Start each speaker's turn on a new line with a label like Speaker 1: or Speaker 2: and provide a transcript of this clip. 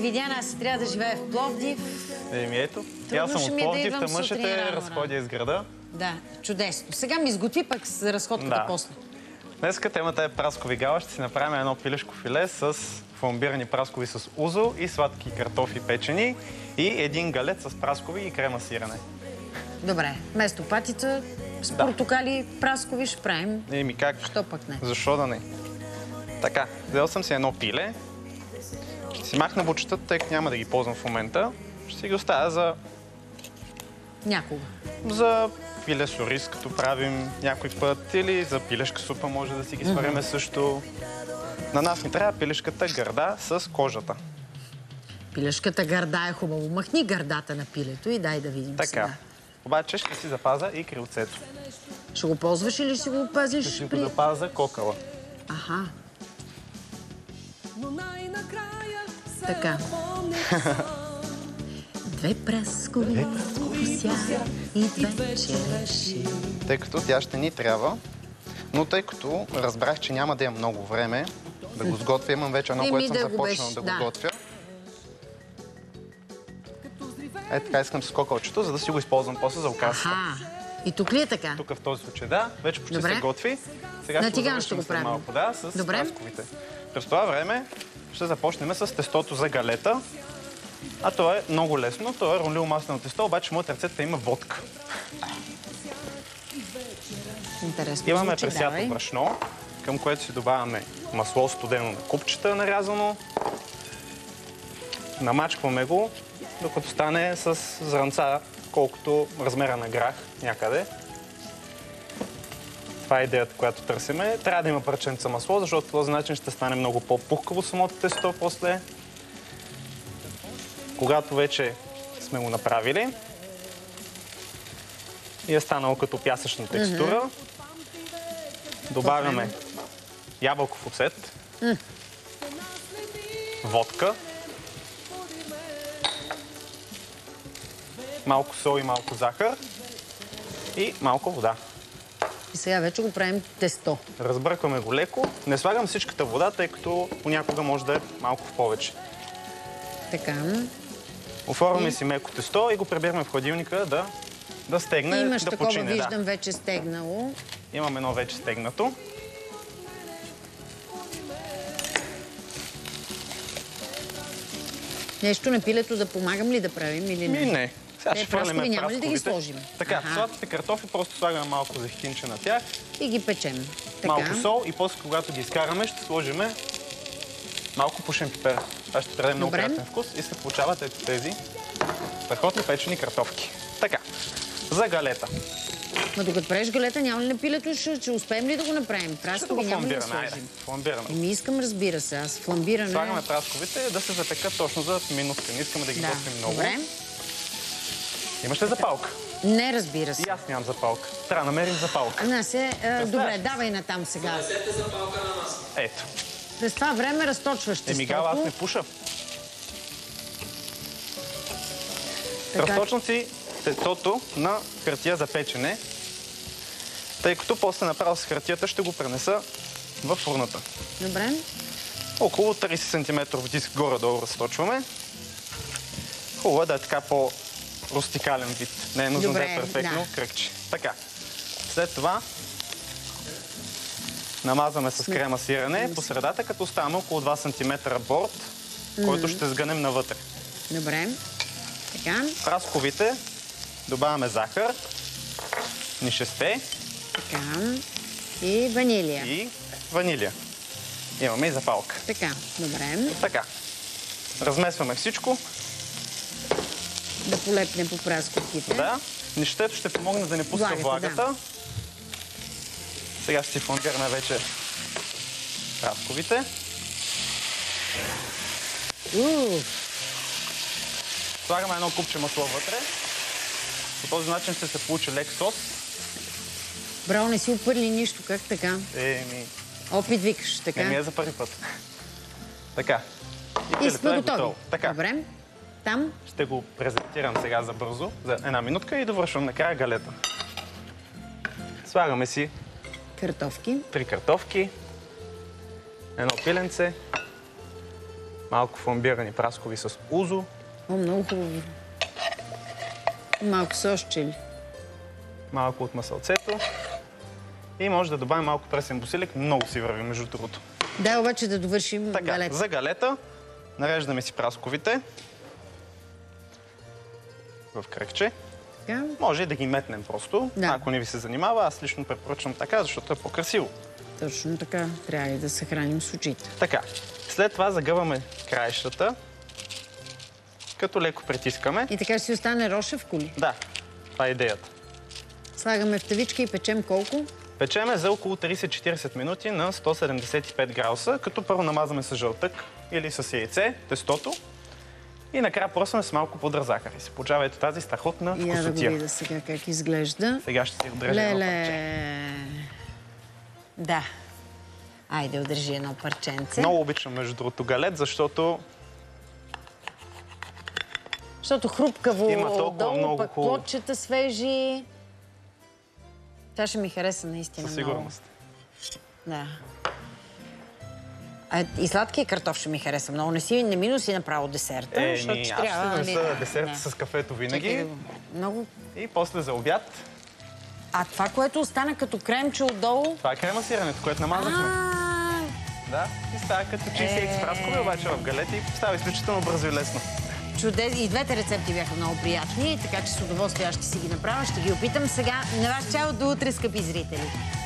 Speaker 1: Видяна, аз трябва да живея в Пловдив.
Speaker 2: Еми ето, аз съм от Пловдив, тъмън ще те разходя из града.
Speaker 1: Да, чудесно. Сега ми изготви пък с разходката после.
Speaker 2: Днеска темата е праскови гала. Ще си направим едно пилешко филе с фламбирани праскови с узо и сладки картофи печени и един галет с праскови и крема сирене.
Speaker 1: Добре, вместо патица с портокали праскови ще правим.
Speaker 2: Еми как?
Speaker 1: Що пък не?
Speaker 2: Защо да не? Така, взел съм си едно пиле. Ще си махна бучетата, тъй като няма да ги ползвам в момента. Ще си ги оставя за...
Speaker 1: Някога.
Speaker 2: За пиле с ориз, като правим някой път, или за пилешка супа може да си ги свариме също. На нас ни трябва пилешката гърда с кожата.
Speaker 1: Пилешката гърда е хубаво. Махни гърдата на пилето и дай да видим
Speaker 2: така.
Speaker 1: Сега.
Speaker 2: Обаче ще си запаза и крилцето.
Speaker 1: Ще го ползваш или ще го пазиш?
Speaker 2: Ще си го запаза кокала.
Speaker 1: Аха. Така. Две праскови кося и две череши.
Speaker 2: Тъй като тя ще ни трябва, но тъй като разбрах, че няма да имам много време да го сготвя, имам вече едно, което съм започнал да го готвя. Ето така искам с кокалчето, за да си го използвам после за окрасата.
Speaker 1: И тук ли е така?
Speaker 2: Тук в този случай, да. Вече почти се готви. Сега
Speaker 1: на тиган ще го правим.
Speaker 2: Малко, да, с прасковите. През това време ще започнем с тестото за галета. А то е много лесно. То е ронливо маслено тесто, обаче моята рецепта има водка.
Speaker 1: Интересно.
Speaker 2: Имаме пресято брашно, към което си добавяме масло студено на купчета, нарязано. Намачкваме го, докато стане с зранца, колкото размера на грах някъде. Това е идеята, която търсиме. Трябва да има парченца масло, защото по този начин ще стане много по-пухкаво самото тесто после. Когато вече сме го направили и е станало като пясъчна текстура, добавяме ябълков оцет, водка, малко сол и малко захар и малко вода.
Speaker 1: И сега вече го правим тесто.
Speaker 2: Разбъркваме го леко. Не слагам всичката вода, тъй като понякога може да е малко в повече.
Speaker 1: Така.
Speaker 2: Оформяме си меко тесто и го прибираме в хладилника да стегне,
Speaker 1: имаш
Speaker 2: да почине.
Speaker 1: Имаш такова, виждам, вече стегнало.
Speaker 2: Имам едно вече стегнато.
Speaker 1: Нещо на пилето да помагам ли да правим или не?
Speaker 2: Не. Сега ще фърнем прасковите.
Speaker 1: Няма ли да ги сложим?
Speaker 2: Така, сладките картофи просто слагаме малко зехтинче на тях.
Speaker 1: И ги печем.
Speaker 2: Малко сол и после, когато ги изкараме, ще сложим малко пушен пипер. Това ще даде много приятен вкус и се получават ето тези страхотни печени картофки. Така, за галета.
Speaker 1: Ма докато правиш галета, няма ли на пилето, ще успеем ли да го направим? Праскови няма ли да сложим?
Speaker 2: Фламбираме.
Speaker 1: Еми искам, разбира се, аз фламбиране...
Speaker 2: Слагаме прасковите да се запекат точно за минутка. Не искаме да ги готвим много.
Speaker 1: Добре.
Speaker 2: Имаш ли запалка?
Speaker 1: Не, разбира се.
Speaker 2: И аз нямам запалка. Трябва да намерим запалка.
Speaker 1: Добре, давай натам сега.
Speaker 3: Донесете запалка на нас.
Speaker 2: Ето.
Speaker 1: През това време разточваш тестото.
Speaker 2: Гала, аз не пуша. Разточвам си тестото на хартия за печене, тъй като после направо с хартията ще го пренеса в фурната.
Speaker 1: Добре.
Speaker 2: Около 30 см диск горе-долу разточваме. Хубаво е да е така по-рустикален вид. Не е нужно да е перфектно кръгче. Така. След това намазваме с крема сирене по средата, като оставаме около 2 см борд, който ще сгънем навътре.
Speaker 1: Добре. Така.
Speaker 2: Прасковите добавяме захар, нишесте.
Speaker 1: Така. И ванилия.
Speaker 2: И ванилия. Имаме и запалка.
Speaker 1: Така. Добре.
Speaker 2: Така. Размесваме всичко.
Speaker 1: Да полепне по прасковките.
Speaker 2: Да. Нишестето ще помогне да не пуска влагата. Да. Сега ще си фламбираме вече прасковите. Слагаме едно купче масло вътре. По този начин ще се получи лек сос.
Speaker 1: Браво, не си опърли нищо. Как така? Опит викаш, така?
Speaker 2: Не ми е за първи път. Така.
Speaker 1: И сме готови.
Speaker 2: Така.
Speaker 1: Добре. Там?
Speaker 2: Ще го презентирам сега за бързо, за една минутка и довършвам накрая галета. Слагаме си
Speaker 1: картофки.
Speaker 2: 3 картофки. Едно пиленце. Малко фламбирани праскови с узо.
Speaker 1: О, много хубаво. Малко сосче ли?
Speaker 2: Малко от масълцето. И може да добавим малко пресен босилек. Много си върви, между другото.
Speaker 1: Да, обаче да довършим галета.
Speaker 2: За галета нареждаме си прасковите в кръгче.
Speaker 1: Така.
Speaker 2: Може и да ги метнем просто.
Speaker 1: Да.
Speaker 2: Ако не ви се занимава, аз лично препоръчвам така, защото е по-красиво.
Speaker 1: Точно така. Трябва и да се храним с очите.
Speaker 2: Така. След това загъваме краищата, като леко притискаме.
Speaker 1: И така ще си остане рошевко ли?
Speaker 2: Да, това е идеята.
Speaker 1: Слагаме в тавичка и печем колко?
Speaker 2: Печеме за около 30-40 минути на 175 градуса, като първо намазваме с жълтък или с яйце, тестото. И накрая просваме с малко пудра захар. И се получава ето тази страхотна вкусотия.
Speaker 1: Я да го видя сега как изглежда.
Speaker 2: Сега ще си отрежа едно парче.
Speaker 1: Да. Айде, удържи едно парченце.
Speaker 2: Много обичам, между другото, галет, защото
Speaker 1: хрупкаво
Speaker 2: има толкова
Speaker 1: долу,
Speaker 2: много
Speaker 1: пък
Speaker 2: хубаво.
Speaker 1: плодчета свежи. Това ще ми хареса наистина
Speaker 2: със
Speaker 1: много.
Speaker 2: сигурност.
Speaker 1: Да. И сладкия картоф ще ми хареса много. Не ми носи направо десерта, защото ще трябва...
Speaker 2: Аз ще донеса десерт с кафето винаги.
Speaker 1: Много...
Speaker 2: И после за обяд.
Speaker 1: А това, което остана като кремче отдолу...
Speaker 2: Това е крема сиренето, което намазахме. Да, и става като чизкейк с праскови, обаче в галети и става изключително бързо и лесно.
Speaker 1: Чудесно. И двете рецепти бяха много приятни, така че с удоволствие аз ще си ги направя, ще ги опитам сега. На вас чао, до утре, скъпи зрители!